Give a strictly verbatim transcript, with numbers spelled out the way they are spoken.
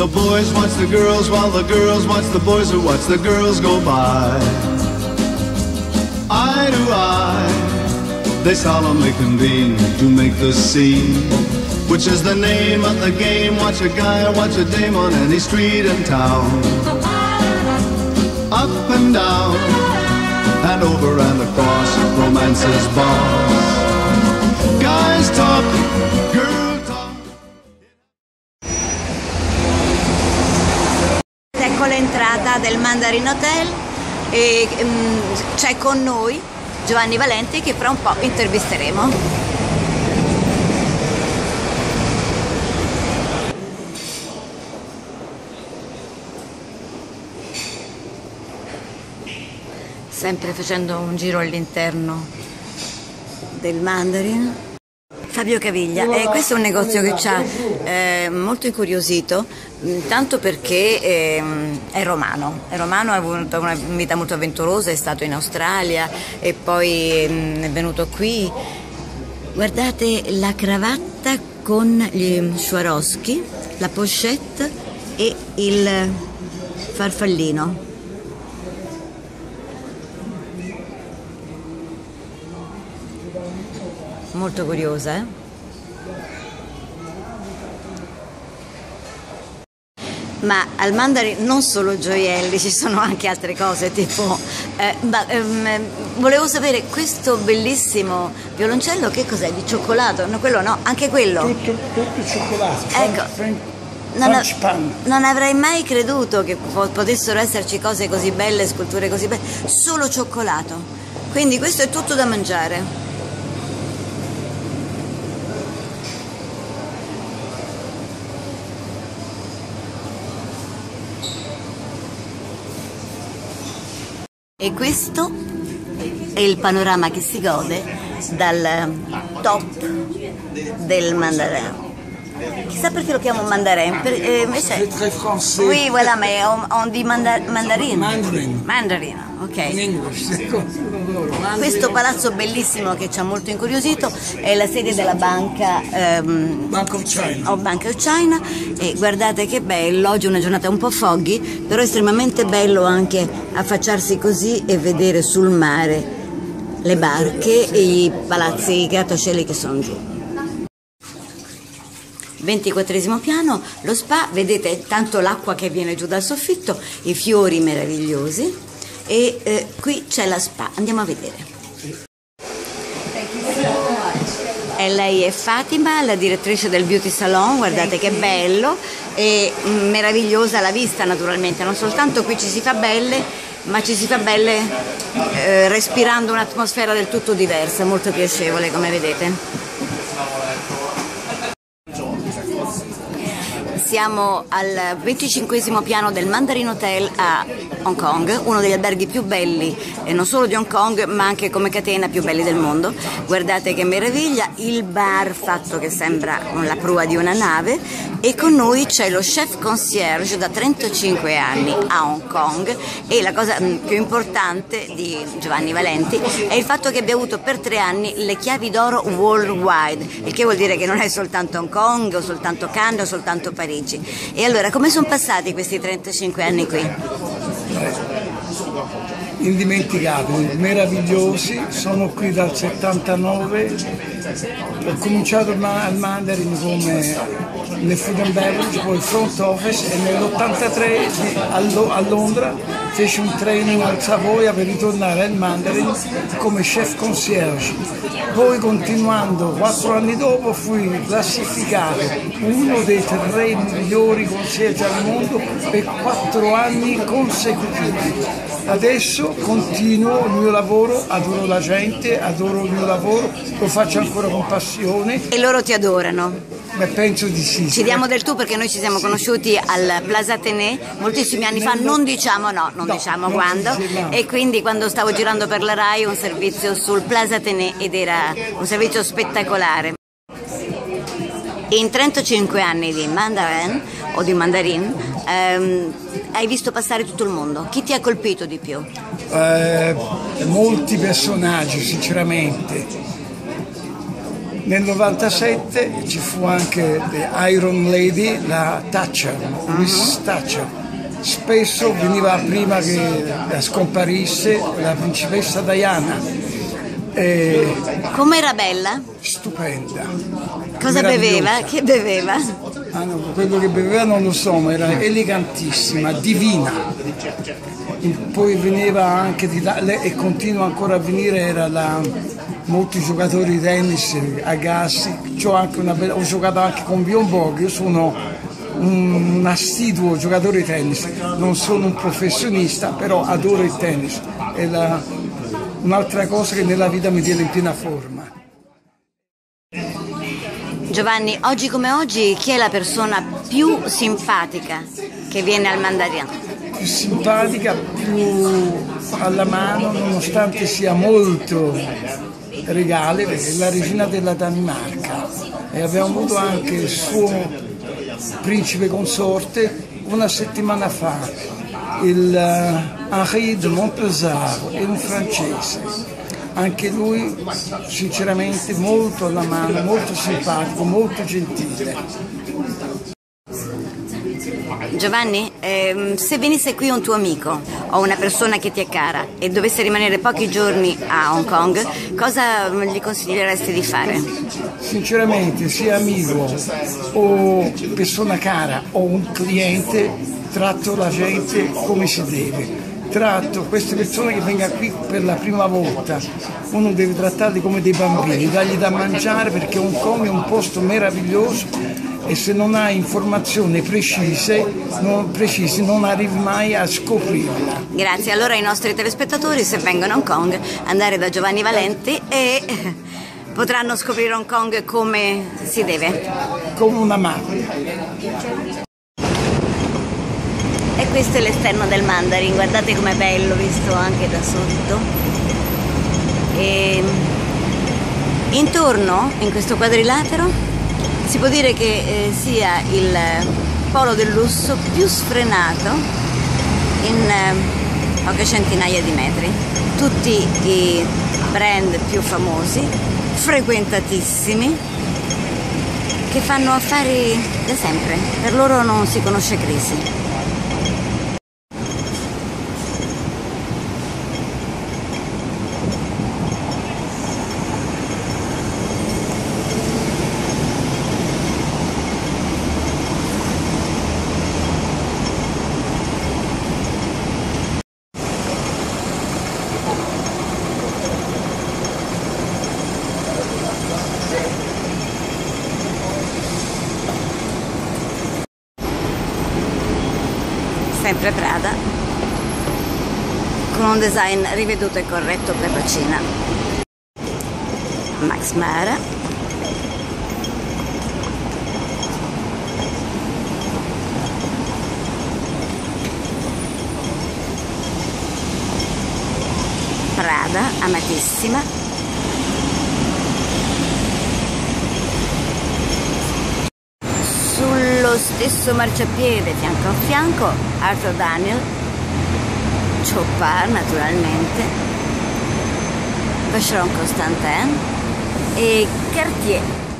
The boys watch the girls while the girls watch the boys who watch the girls go by. Eye to eye, they solemnly convene to make the scene, which is the name of the game. Watch a guy, watch a dame on any street in town. Up and down, and over and across, romance's boss. Guys talk, girl talk. Ecco l'entrata del Mandarin Hotel e um, c'è con noi Giovanni Valenti che fra un po' intervisteremo. Sempre facendo un giro all'interno del Mandarin. Fabio Caviglia, e questo è un negozio che ci ha eh, molto incuriosito, tanto perché eh, è romano, è romano, ha avuto una vita molto avventurosa, è stato in Australia e poi eh, è venuto qui. Guardate la cravatta con gli Swarovski, la pochette e il farfallino. Molto curiosa, eh? Ma al Mandarin non solo gioielli, ci sono anche altre cose, tipo eh, ma, ehm, volevo sapere questo bellissimo violoncello che cos'è? Di cioccolato? No, quello no, anche quello. Tutto, tutto cioccolato. Ecco, non, a, non avrei mai creduto che potessero esserci cose così belle, sculture così belle, solo cioccolato. Quindi questo è tutto da mangiare. E questo è il panorama che si gode dal top del Mandarin. Chissà perché lo chiamo Mandarin. Per, eh, invece, très français. Oui, voilà, mais on, on dit manda, mandarin. Mandarin. Mandarin, ok. In English. Questo palazzo bellissimo che ci ha molto incuriosito è la sede della banca ehm, Bank of China. o Bank of China, e guardate che bello, oggi è una giornata un po' foggy, però è estremamente bello anche affacciarsi così e vedere sul mare le barche e i palazzi, i grattacieli che sono giù. ventiquattresimo piano, lo spa, vedete tanto l'acqua che viene giù dal soffitto, i fiori meravigliosi e eh, qui c'è la spa, andiamo a vedere. E lei è Fatima, la direttrice del beauty salon, guardate che bello e mm, meravigliosa la vista naturalmente, non soltanto qui ci si fa belle, ma ci si fa belle eh, respirando un'atmosfera del tutto diversa, molto piacevole come vedete. Siamo al venticinquesimo piano del Mandarin Hotel a Hong Kong, uno degli alberghi più belli, eh, non solo di Hong Kong, ma anche come catena più belli del mondo. Guardate che meraviglia, il bar fatto che sembra la prua di una nave, e con noi c'è lo chef concierge da trentacinque anni a Hong Kong, e la cosa più importante di Giovanni Valenti è il fatto che abbia avuto per tre anni le chiavi d'oro worldwide, il che vuol dire che non è soltanto Hong Kong o soltanto Cannes o soltanto Parigi. E allora, come sono passati questi trentacinque anni qui? Indimenticabili, meravigliosi. Sono qui dal settantanove, ho cominciato al Mandarin come nel food and beverage, poi front office, e nell'ottantatré a Londra feci un training al Savoia per ritornare al Mandarin come chef concierge. Poi, continuando, quattro anni dopo fui classificato uno dei tre migliori concierge al mondo per quattro anni consecutivi. Adesso continuo il mio lavoro, adoro la gente, adoro il mio lavoro, lo faccio ancora con passione. E loro ti adorano? Beh, penso di sì. Ci diamo del tu perché noi ci siamo conosciuti al Plaza Athénée moltissimi anni fa, non diciamo no, non no, diciamo non quando, diciamo. E quindi quando stavo girando per la Rai un servizio sul Plaza Athénée ed era un servizio spettacolare. In trentacinque anni di Mandarin o di Mandarin ehm, hai visto passare tutto il mondo. Chi ti ha colpito di più? Eh, molti personaggi, sinceramente. Nel novantasette ci fu anche The Iron Lady, la Thatcher, Miss Thatcher. Spesso veniva prima che scomparisse la principessa Diana. E... Com'era bella? Stupenda. Cosa beveva? Che beveva? Ah, no, quello che beveva non lo so, ma era elegantissima, divina. Poi veniva anche di là, e continua ancora a venire, era la, molti giocatori di tennis, Agassi, c'ho anche una bella, ho giocato anche con Bjorn Borg, io sono un, un assiduo giocatore di tennis, non sono un professionista, però adoro il tennis, è la, un'altra cosa che nella vita mi tiene in piena forma. Giovanni, oggi come oggi chi è la persona più simpatica che viene al Mandarin? Più simpatica, più alla mano, nonostante sia molto regale, perché è la regina della Danimarca e abbiamo avuto anche il suo principe consorte una settimana fa, il Henri de Montpezat, è un francese. Anche lui sinceramente molto alla mano, molto simpatico, molto gentile. Giovanni, ehm, se venisse qui un tuo amico o una persona che ti è cara e dovesse rimanere pochi giorni a Hong Kong, cosa gli consiglieresti di fare? Sinceramente, sia amico o persona cara o un cliente, tratto la gente come si deve. Tratto queste persone che vengono qui per la prima volta, uno deve trattarli come dei bambini, dargli da mangiare, perché Hong Kong è un posto meraviglioso e se non hai informazioni precise non, precise, non arrivi mai a scoprirla. Grazie, allora ai nostri telespettatori, se vengono a Hong Kong, andare da Giovanni Valenti e potranno scoprire Hong Kong come si deve. Come una mappa. E questo è l'esterno del Mandarin, guardate com'è bello visto anche da sotto. E intorno, in questo quadrilatero, si può dire che eh, sia il polo del lusso più sfrenato in eh, poche centinaia di metri. Tutti i brand più famosi, frequentatissimi, che fanno affari da sempre, per loro non si conosce crisi. Sempre Prada, con un design riveduto e corretto per la Cina. Max Mara, Prada, amatissima. Sullo stesso marciapiede, fianco a fianco, Arthur Daniel, Chopard naturalmente, Vacheron Constantin e Cartier.